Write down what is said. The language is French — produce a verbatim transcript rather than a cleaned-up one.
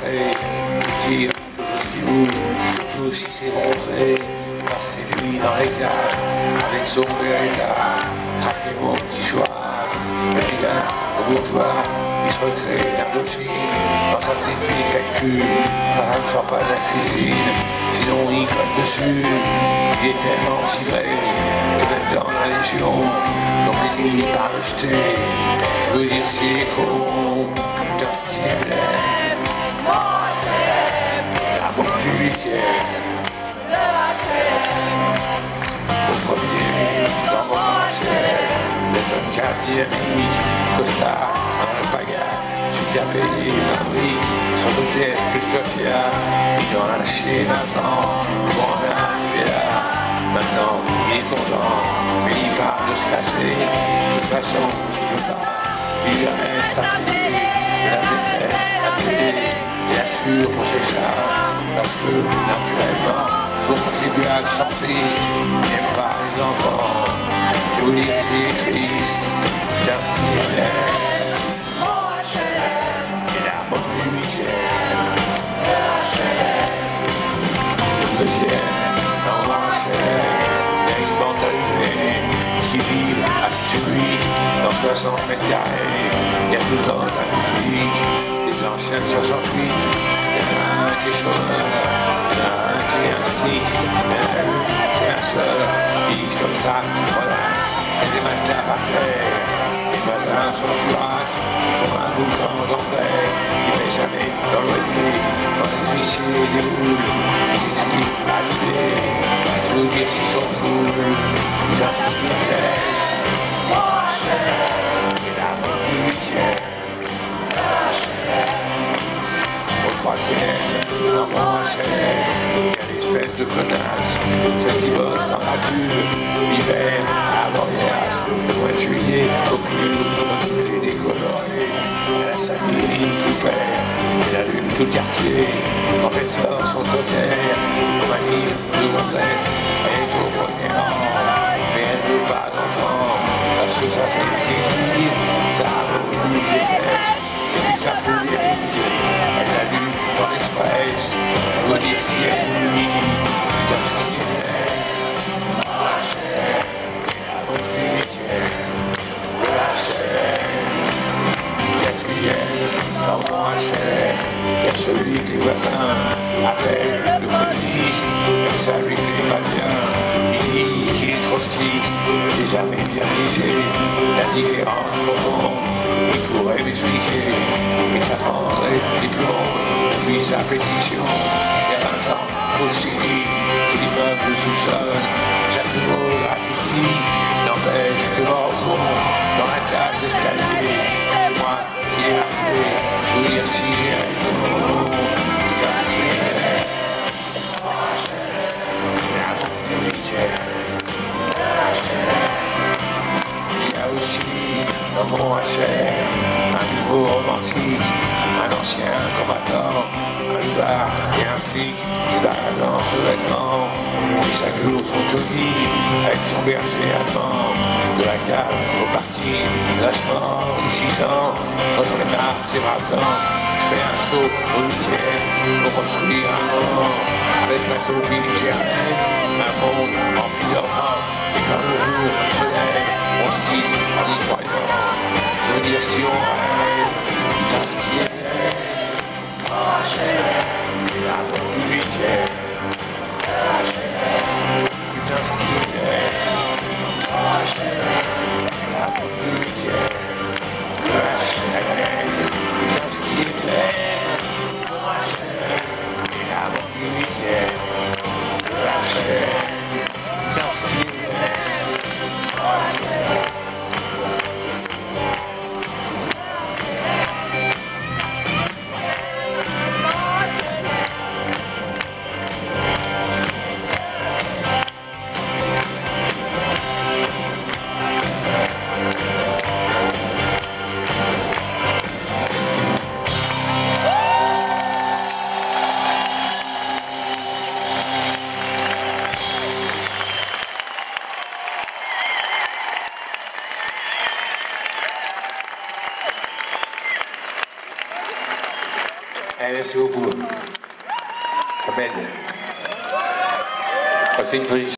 rentrée, qui tire, chose qui bouge, surtout si c'est bronzé. Passer lui dans les cages, avec son Beretta, traque les mots qui choisent. Le vilain, le bourgeois, il se recrée d'Indochine. Dans sa petite fille calcul, la femme ne sort pas de la cuisine, sinon il colle dessus. Il est tellement givré que d'être dans la légion, on finit par le jeter. Je veux dire s'il est con, putain ce qu'il est blême. L'amour du huitième. Au premier, dans mon marché, le jeune cap dynamique, costard, un alpaga, celui qui a payé vingt briques, son deux pièces plus Sofia, il en a lâché vingt ans, pour en arriver là. Maintenant, il est content, mais il parle de se casser, de toute façon, il veut pas, il lui reste à payer, la vaisselle, la télé, et la sûre pour ses chats, parce que, naturellement, son contribuable sans six n'aime pas les enfants. Je vous dire c'est triste, car ce qui est laid, c'est la mort du huitième. Le deuxième, dans l'enchaîne, il y a une bande allumée qui vit assis sur lui dans soixante mètres carrés. Il y a tout le temps de la musique, les anciens de soixante-huit, il y en a un qui est chômeur. C'est un stick, c'est un seul, ils disent comme ça, voilà, il y a des matelas par terre, les voisins sont furates, ils font un boucan d'enfer, il ne met jamais dans le loyer, quand les huissiers déroulent, ils écrivent à l'idée, je veux dire s'ils sont cool, ils inscrivent, et la mort du huitième, au troisième, dans mon chaîne, espèce de connasse, celle qui bosse dans la pub, l'hiver, à Morias, le mois de juillet, au club, dans toutes les décolorées, elle a sa ligne coupée, elle allume tout le quartier, quand elle sort son trottoir, au manif de gonzesse, elle est au premier rang, mais elle ne veut pas d'enfant, parce que ça fait des rires, ça abonne les fesses, et puis ça fout les rires, elle allume dans l'express, je veux dire si elle nuit, dans ce qui est la chaîne, la mort du huitième, la chaîne, quatrième, dans mon H M, il y a celui que les voisins appellent le communiste, et ça lui plaît pas bien, il dit qu'il est trotskiste, j'ai jamais bien pigé la différence profonde, il pourrait m'expliquer, mais ça prendrait des plombs, depuis sa pétition, il y a vingt ans, au Chili, tout l'immeuble le soupçonne, chaque nouveau graffiti n'empêche que mort au con, dans la cage d'escalier, c'est moi qui l'ai marqué, je veux dire si j'ai raison, putain ce qui est, la mort du huitième, il y a aussi dans mon H M, un nouveau romantique, un ancien combattant, un loupard et un flic qui se baladent dans ce vêtement, qui chaque jour son jogging avec son berger allemand, de la cave au parking, lâchement, excitant, quand on est marre, c'est braquant, je fais un saut au huitième pour construire un moment, avec ma copine Germaine, un monde rempli d'enfants, et quand le jour se lève, on se quitte en y croyant, je veux dire si on rêve, dans ce qui est la mort du huitième, putain ce qui est la mort du huitième, la chaîne, putain ce qui est la mort du huitième, la chaîne, putain ce qui est Allez, merci beaucoup. Ahmed. C'est une position.